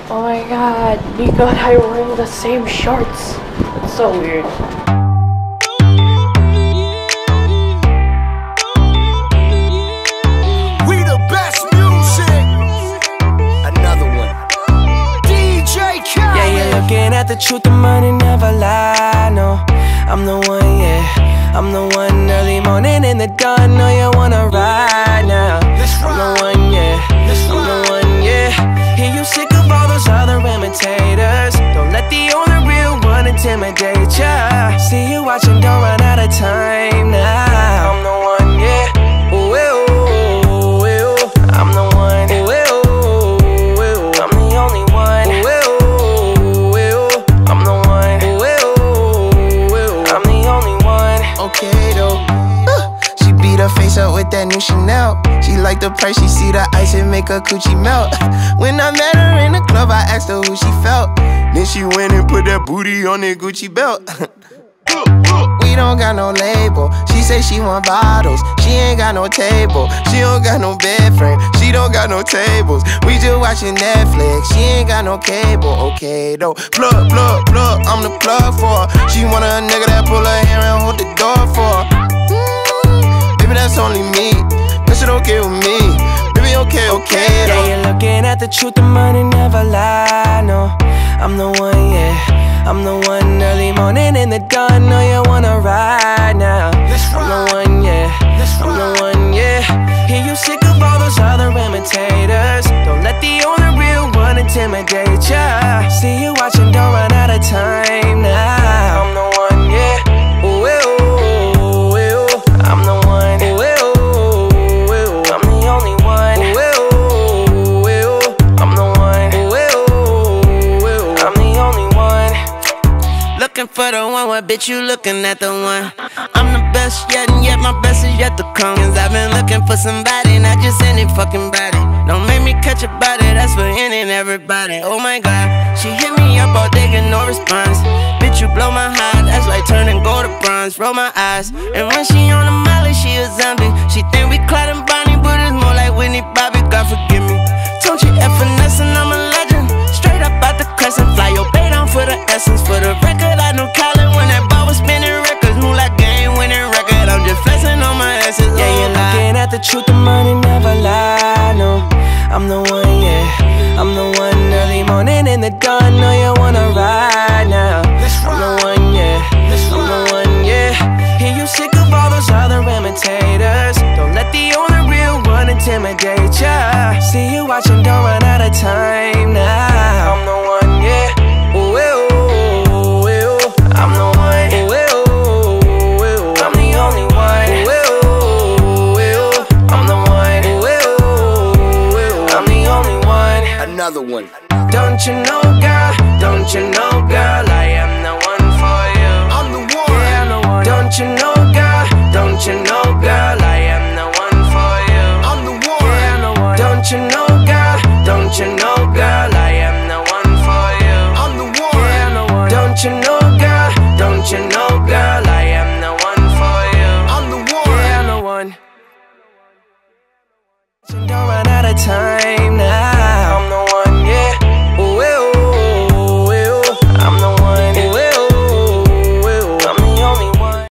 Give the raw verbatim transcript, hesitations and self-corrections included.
Oh my god, Nico and I are wearing the same shorts. It's so weird. We the best music. Another one. D J Khaled. Yeah, you're looking at the truth, the money never lie. No, I'm the one, yeah. I'm the one early morning in the dawn. Know you wanna ride now. I'm the one, yeah. I'm the one, yeah. Hear you sick of all those other imitators. Don't let the only real one intimidate ya. See you watching, don't run out of time now. I'm the one, yeah. Ooh, ooh, ooh, ooh. I'm the one. Ooh, ooh, ooh. I'm the only one. Ooh, ooh, ooh. I'm the one. Ooh, ooh, ooh. I'm the only one. Okay though. Uh, she beat her face up with that new Chanel. She like the price, she see the ice and make her coochie melt. When I met her in the club, I asked her who she felt. Then she went and put that booty on that Gucci belt. We don't got no label. She say she want bottles. She ain't got no table. She don't got no bed frame. She don't got no tables. We just watching Netflix. She ain't got no cable. Okay though. Plug, plug, plug. I'm the plug for her. She want a nigga that pull her hair and hold the door for her. Mm, baby, that's only me. That shit okay with me. Baby, okay, okay though. Yeah, you're looking at the truth, the money never lie. No, I'm the one, yeah. I'm the one early morning in the dawn. Know you wanna ride now. I'm the one, yeah. I'm the one, yeah. Hear you sick of all those other imitators. Don't let the only real one intimidate ya. See you watching, don't run out of time now. I'm the one, yeah. Ooh, ooh, ooh, ooh. I'm the one. Ooh, ooh, ooh. I'm the only one. Ooh, ooh, ooh. I'm the one. Ooh, ooh, ooh. I'm the only one. Looking for the one, what bitch you looking at the one? I'm the best yet, and yet my best is yet to come. Cause I've been looking for somebody, not just any fucking body. Don't make me catch a body, that's for any and everybody. Oh my god, she hit me up all day, get no response. Bitch, you blow my heart, that's like turning gold to bronze. Roll my eyes, and when she on the molly, she a zombie. She think we Clyde and Bonnie, but it's more like Whitney Bobby, God forgive me. Don't you F finesse and I'm a legend. Straight up out the crescent, fly your bait on for the essence. For the record, I know Colin when that ball was spinning records. Move like game winning record, I'm just flexing on my essence. Yeah, you're looking at the truth, the money never lie. No, I'm the one, yeah. I'm the one early morning in the dawn. Know you wanna ride now. I'm the one, yeah. I'm the one, yeah. Hear you sick of all those other imitators. Don't let the only real one intimidate ya. See you watching, don't run out of time now. I'm the one, yeah. Ooh, ooh, ooh, ooh. I'm the one. Ooh, ooh, ooh. I'm the only one. Ooh, ooh, ooh. I'm the one. Ooh, ooh, ooh. I'm the only one. Another one. Don't you know, girl? Don't you know, girl? I am the one for you. I'm the one. Yeah, I'm the one. Don't you know, girl? Don't you know, girl? I am the one for you. I'm the one. Yeah, I'm the one. Don't you know, girl? Don't you know, girl? I am the one for you. I'm the one. Yeah, I'm the one. Don't you know, girl? Don't you know, girl? I am the one for you. I'm the one. Yeah, I'm the one.